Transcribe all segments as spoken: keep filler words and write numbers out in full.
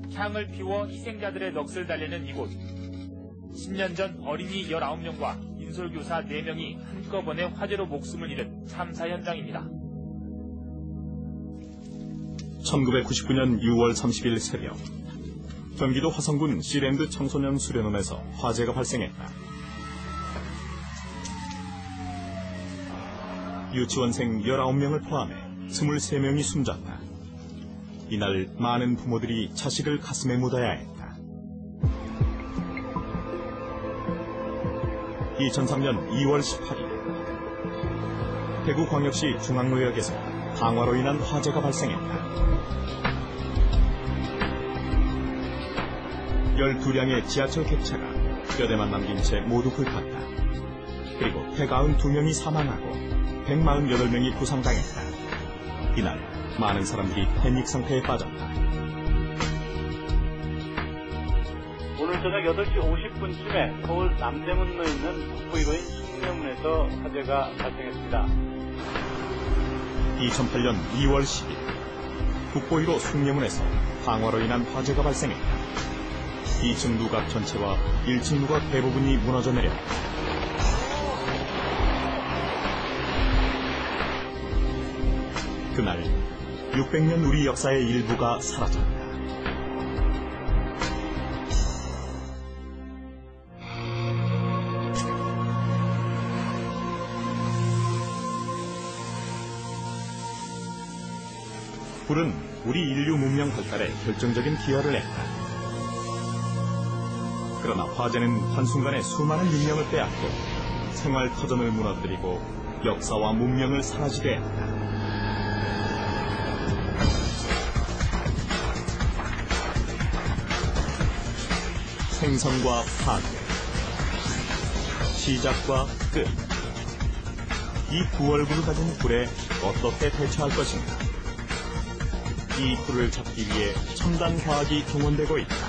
향을 피워 희생자들의 넋을 달래는 이곳. 십 년 전 어린이 열아홉 명과 인솔교사 네 명이 한꺼번에 화재로 목숨을 잃은 참사 현장입니다. 천구백구십구 년 유월 삼십일 새벽, 경기도 화성군 시랜드 청소년 수련원에서 화재가 발생했다. 유치원생 열아홉 명을 포함해 스물세 명이 숨졌다. 이날 많은 부모들이 자식을 가슴에 묻어야 했다. 이천삼 년 이월 십팔일, 대구광역시 중앙로역에서 강화로 인한 화재가 발생했다. 열두 량의 지하철 객차가 뼈대만 남긴 채 모두 불탔다. 그리고 백구십이 명이 사망하고 백사십팔 명이 부상당했다. 이날 많은 사람들이 패닉 상태에 빠졌다. 오늘 저녁 여덟 시 오십 분쯤에 서울 남대문로에 있는 북부이로인 숭례문에서 화재가 발생했습니다. 이천팔 년 이월 십일, 북부이로 숭례문에서 강화로 인한 화재가 발생했다. 이 층 누각 전체와 일 층 누각 대부분이 무너져 내렸다. 그날 육백 년 우리 역사의 일부가 사라졌다. 불은 우리 인류 문명 발달에 결정적인 기여를 했다. 그러나 화재는 한순간에 수많은 인명을 빼앗고 생활 터전을 무너뜨리고 역사와 문명을 사라지게 했다. 생성과 파괴, 시작과 끝. 이 두 얼굴을 가진 불에 어떻게 대처할 것인가? 이 불을 잡기 위해 첨단 과학이 동원되고 있다.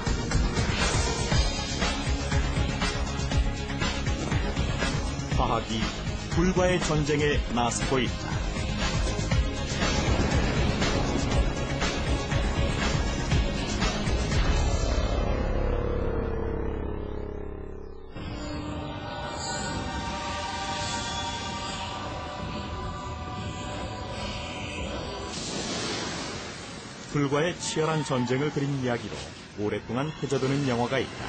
과학이 불과의 전쟁에 나서고 있다. 불과의 치열한 전쟁을 그린 이야기로 오랫동안 퍼져드는 영화가 있다.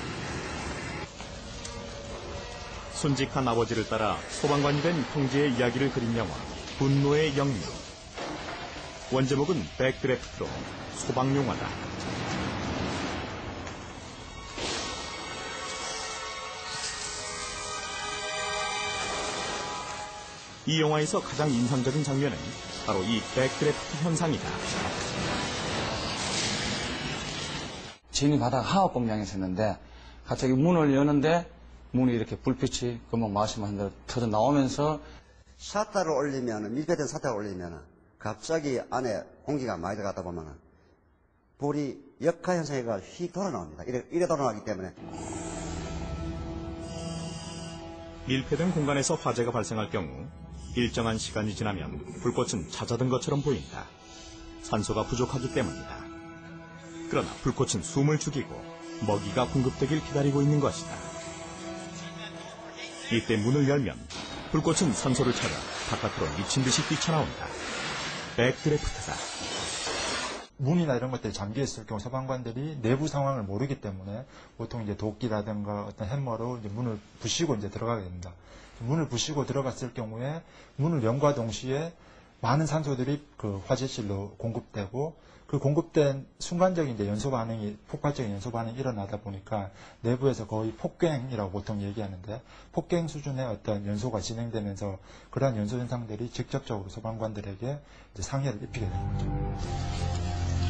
순직한 아버지를 따라 소방관이 된 형제의 이야기를 그린 영화 분노의 영웅. 원제목은 백드래프트로 소방용화다. 이 영화에서 가장 인상적인 장면은 바로 이 백드래프트 현상이다. 진이 바다가 하업 공장에 있었는데 갑자기 문을 여는데 문이 이렇게 불빛이 금방 말씀하신 대로 터져 나오면서 샷다를 올리면, 밀폐된 샷다를 올리면 갑자기 안에 공기가 많이 들어가다 보면 불이 역화 현상이가 휙 돌아 나옵니다. 이래, 이래 돌아 나오기 때문에. 밀폐된 공간에서 화재가 발생할 경우 일정한 시간이 지나면 불꽃은 잦아든 것처럼 보인다. 산소가 부족하기 때문이다. 그러나 불꽃은 숨을 죽이고 먹이가 공급되길 기다리고 있는 것이다. 이때 문을 열면 불꽃은 산소를 찾아 바깥으로 미친 듯이 뛰쳐나온다. 백드래프트다. 문이나 이런 것들이 잠겨있을 경우 소방관들이 내부 상황을 모르기 때문에 보통 이제 도끼라든가 어떤 햄머로 이제 문을 부시고 이제 들어가게 됩니다. 문을 부시고 들어갔을 경우에 문을 연과 동시에 많은 산소들이 그 화재실로 공급되고 그 공급된 순간적인 이제 연소 반응이, 폭발적인 연소 반응이 일어나다 보니까 내부에서 거의 폭갱이라고 보통 얘기하는데 폭갱 수준의 어떤 연소가 진행되면서 그러한 연소 현상들이 직접적으로 소방관들에게 이제 상해를 입히게 되는 거죠.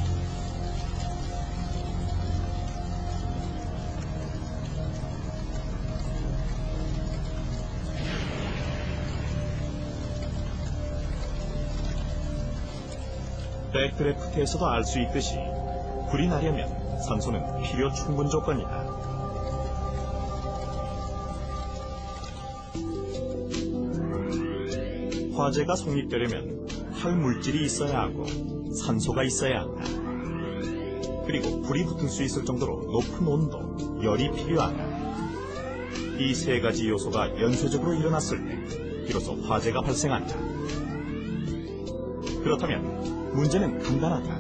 백드래프트에서도 알 수 있듯이 불이 나려면 산소는 필요 충분 조건이다. 화재가 성립되려면 활물질이 있어야 하고 산소가 있어야 한다. 그리고 불이 붙을 수 있을 정도로 높은 온도, 열이 필요하다. 이 세 가지 요소가 연쇄적으로 일어났을 때 비로소 화재가 발생한다. 그렇다면 문제는 간단하다.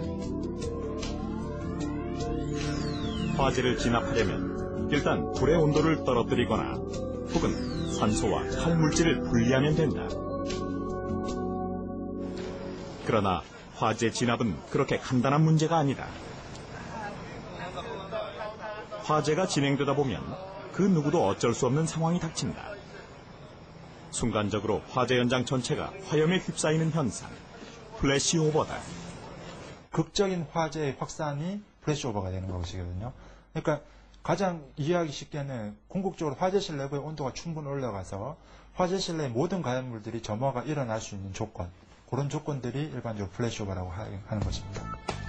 화재를 진압하려면 일단 불의 온도를 떨어뜨리거나 혹은 산소와 탈물질을 분리하면 된다. 그러나 화재 진압은 그렇게 간단한 문제가 아니다. 화재가 진행되다 보면 그 누구도 어쩔 수 없는 상황이 닥친다. 순간적으로 화재 현장 전체가 화염에 휩싸이는 현상, 플래시오버다. 극적인 화재의 확산이 플래시오버가 되는 것이거든요. 그러니까 가장 이해하기 쉽게는 궁극적으로 화재실 내부의 온도가 충분히 올라가서 화재실 내 모든 가연물들이 점화가 일어날 수 있는 조건, 그런 조건들이 일반적으로 플래시오버라고 하는 것입니다.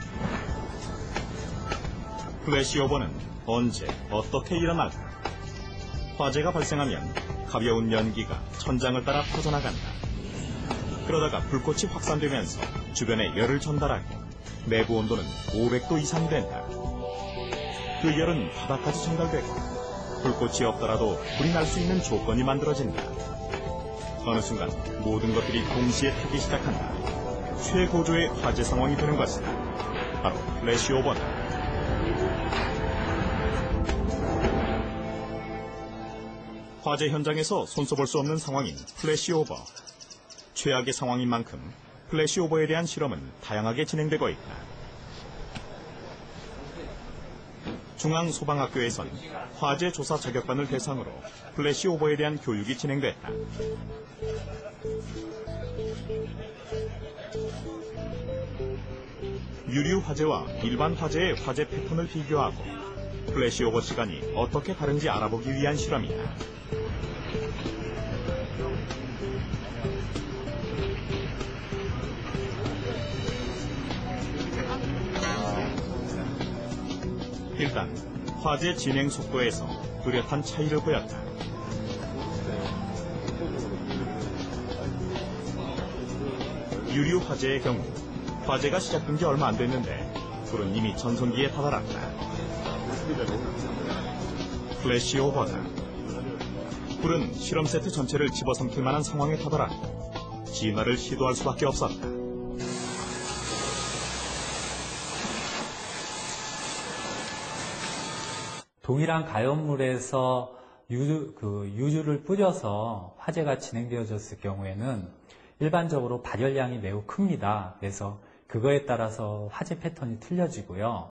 플래시오버는 언제, 어떻게 일어날까? 화재가 발생하면 가벼운 연기가 천장을 따라 퍼져나간다. 그러다가 불꽃이 확산되면서 주변에 열을 전달하고 내부 온도는 오백 도 이상이 된다. 그 열은 바닥까지 전달되고 불꽃이 없더라도 불이 날 수 있는 조건이 만들어진다. 어느 순간 모든 것들이 동시에 타기 시작한다. 최고조의 화재 상황이 되는 것이다. 바로 플래시오버다. 화재 현장에서 손써볼 수 없는 상황인 플래시오버. 최악의 상황인 만큼 플래시오버에 대한 실험은 다양하게 진행되고 있다. 중앙소방학교에선 화재 조사 자격반을 대상으로 플래시오버에 대한 교육이 진행됐다. 유류 화재와 일반 화재의 화재 패턴을 비교하고 플래시오버 시간이 어떻게 다른지 알아보기 위한 실험이다. 일단 화재 진행 속도에서 뚜렷한 차이를 보였다. 유류 화재의 경우 화재가 시작된 지 얼마 안 됐는데 불은 이미 전성기에 다다랐다. 플래시오버다. 불은 실험 세트 전체를 집어삼킬 만한 상황에 다다랐고 진화를 시도할 수밖에 없었다. 동일한 가연물에서 유류, 그 유류를 뿌려서 화재가 진행되어졌을 경우에는 일반적으로 발열량이 매우 큽니다. 그래서 그거에 따라서 화재 패턴이 틀려지고요.